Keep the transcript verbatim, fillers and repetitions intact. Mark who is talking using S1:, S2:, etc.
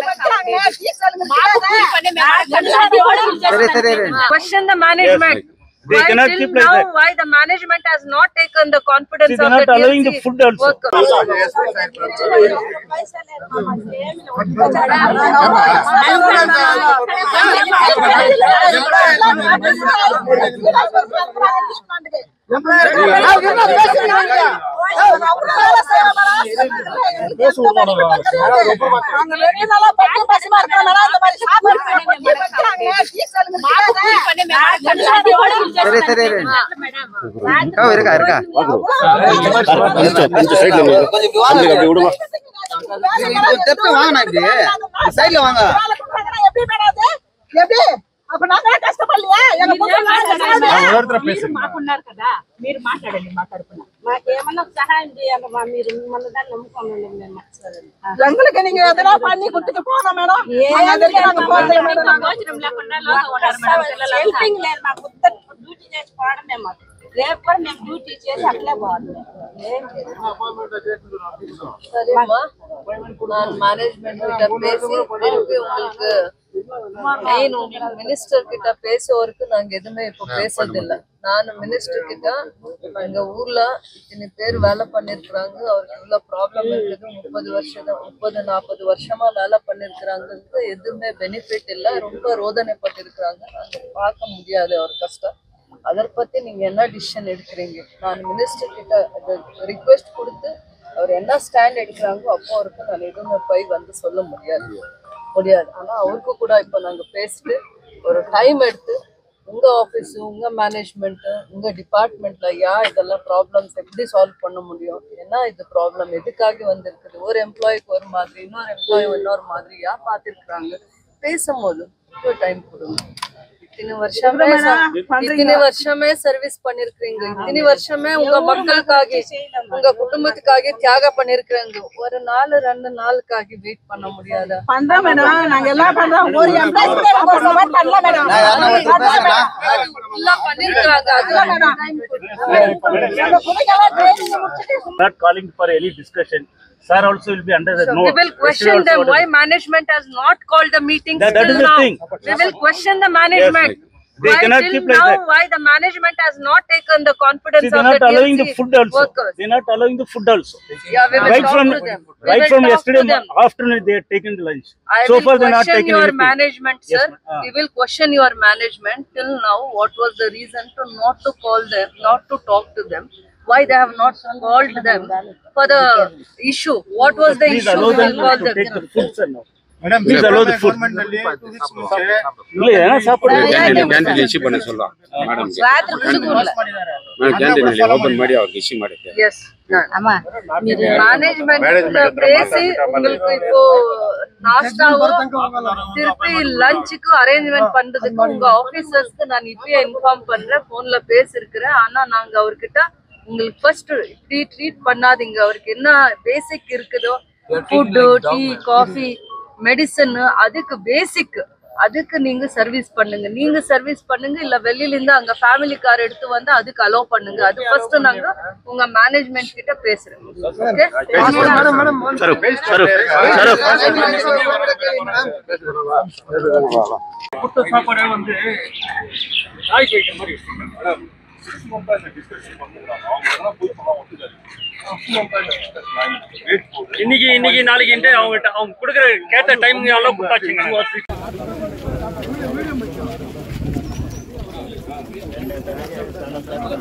S1: Question the management.
S2: They
S1: why
S2: cannot
S1: till
S2: keep like
S1: now,
S2: that.
S1: why the management has not taken the confidence
S2: See, they
S1: of
S2: are not
S1: the
S2: allowing
S1: D L C
S2: the food also.
S1: workers?
S3: அப்ப நாங்க கஷ்டப்படலையா எங்க
S4: మీరు మాకున్నారు కదా మీరు మాట్లాడండి మా తరపున మాకేమన్నా సహాయం చేయాలమ్మా మీరు మన దాన్ని నమ్ముకోండి మేము
S3: எங்களுக்கு நீங்க எதனா பண்ணி குடுத்துட்டு போறோம் மேடம்
S4: భోజనం లేకుండా హెల్పింగ్ లేదు మాకు డ్యూటీ చేసి పోవడమే మాకు రేపు కూడా మేము డ్యూటీ చేసి అట్లే పోవాలి
S1: நான் மேனேஜ்மெண்ட் கிட்ட பேசி திருப்பி உங்களுக்கு மெயின் உங்களுக்கு மினிஸ்டர் கிட்ட பேசுவதற்கு நாங்க எதுவுமே இப்போ பேசுறது இல்லை. நான் மினிஸ்டர் கிட்ட எங்க ஊர்ல இத்தனை பேர் வேலை பண்ணிருக்கிறாங்க, அவருக்கு இவ்வளவு ப்ராப்ளம் இருக்குது, முப்பது வருஷம் முப்பது நாற்பது வருஷமா வேலை பண்ணிருக்கிறாங்க, எதுவுமே பெனிஃபிட் இல்லை, ரொம்ப ரோதனைப்பட்டிருக்கிறாங்க, நாங்க பார்க்க முடியாது அவர் கஷ்டம். அதை பத்தி நீங்க என்ன டிசிஷன் எடுக்கிறீங்க? நான் மினிஸ்டர் கிட்ட ரிக்வெஸ்ட் கொடுத்து அவர் என்ன ஸ்டாண்ட் எடுக்கிறாங்களோ அப்போ அவருக்கு நான் எதுவுமே போய் வந்து சொல்ல முடியாது முடியாது ஆனா அவருக்கு கூட இப்போ நாங்க பேசிட்டு ஒரு டைம் எடுத்து உங்க ஆஃபீஸு உங்க மேனேஜ்மெண்ட்டு உங்க டிபார்ட்மெண்ட்ல யா இதெல்லாம் ப்ராப்ளம்ஸ் எப்படி சால்வ் பண்ண முடியும், ஏன்னா இது ப்ராப்ளம் எதுக்காக வந்திருக்குது, ஒரு எம்ப்ளாய்க்கு ஒரு மாதிரி இன்னொரு எம்ப்ளாயி இன்னொரு மாதிரியா பார்த்துருக்குறாங்க, பேசும்போது டைம் கொடுங்க. இத்தனை வருஷமே இத்தனை வருஷமே சர்வீஸ் பண்ணிருக்கீங்க, இத்தனை வருஷமே உங்க மக்களுக்காக உங்க குடும்பத்துக்காக தியாகம் பண்ணிருக்கிறீங்க, ஒரு நாள் ரெண்டு நாளுக்காக வெயிட் பண்ண முடியாத
S3: பண்றோம் மேடம், நாங்க எல்லாம் பண்றோம். ஒரு எம்ப்ளாய் பண்ணல மேடம்,
S1: எல்லாம் பண்ணிருக்காங்க.
S2: Not calling for any discussion. Sir also will be under the
S1: so
S2: note.
S1: We will question them why management has not called the meeting
S2: that, that
S1: till
S2: is the
S1: now.
S2: thing.
S1: We will question the management.
S2: Yes, they
S1: why
S2: cannot
S1: till
S2: keep like
S1: now,
S2: that.
S1: why the management has not taken the confidence
S2: See, they
S1: of
S2: are not
S1: the
S2: allowing
S1: D L C
S2: the food also.
S1: workers?
S2: They are not allowing the food also.
S1: Yeah, we will
S2: right
S1: talk
S2: from
S1: to them. We
S2: right
S1: will
S2: from
S1: talk
S2: yesterday
S1: to them.
S2: afternoon they are taking the lunch.
S1: I
S2: so
S1: will
S2: far they are not
S1: question
S2: taking
S1: your
S2: anything.
S1: management, sir.
S2: Yes, uh.
S1: We will question your management till now. What was the reason to not to call them, not to talk to them? Why they have not called them for the issue? What was the
S2: Please
S1: issue?
S2: allow
S1: We
S2: them
S1: will call
S2: to
S1: them.
S2: take the food, sir, now.
S5: Madam,
S2: please allow the food. இல்ல ஏனா சாப்பிடு
S5: canteen issue பண்ண சொல்றோம் madam
S1: ರಾತ್ರಿ ಕುಸುಗುಲ್ಲ
S5: ನಾನು canteen ಅಲ್ಲಿ open ಮಾಡಿ ಅವರಿಗೆ ಇಶ್ಯೂ ಮಾಡಿದ್ದೆ.
S1: yes அம்மா மேனேஜ்மென்ட் பேசி உங்களுக்கு இப்போ நாஸ்டாவோ திருப்பி லஞ்சுக்கு அரேஞ்ச்மென்ட் பண்றதுக்கு உங்க ஆபீசர்ஸ்க்கு நான் இப்பயே இன்ஃபார்ம் பண்றேன், போன்ல பேசிருக்கிறேன். ஆனா நாங்க அவர்கிட்ட உங்களுக்கு ஃபர்ஸ்ட் இப்படி ட்ரீட் பண்ணாதீங்க, அவருக்கு என்ன பேசிக் இருக்குதோ ஃபுட் டீ காஃபி மெடிசன் அதுக்கு பேசிக் அதுக்கு நீங்க சர்வீஸ் பண்ணுங்க, நீங்க சர்வீஸ் பண்ணுங்க, இல்ல வெளியில இருந்து அங்க ஃபேமிலி கார் எடுத்து வந்து அதுக்கு அலோ பண்ணுங்க. அது ஃபர்ஸ்ட் நாங்க உங்க மேனேஜ்மெண்ட் கிட்ட பேசுறோம். ஓகே
S2: மேடம் மேடம் சரு சரு சரு குட்ட சாப்பாடு வந்து நாய் வைக்க மாதிரி மேடம் இன்னைக்கு இன்னைக்கு நாளைக்கு அவங்க அவங்க கொடுக்குற கேட்ட டைம் எல்லாம் கொடுத்தாச்சுங்க.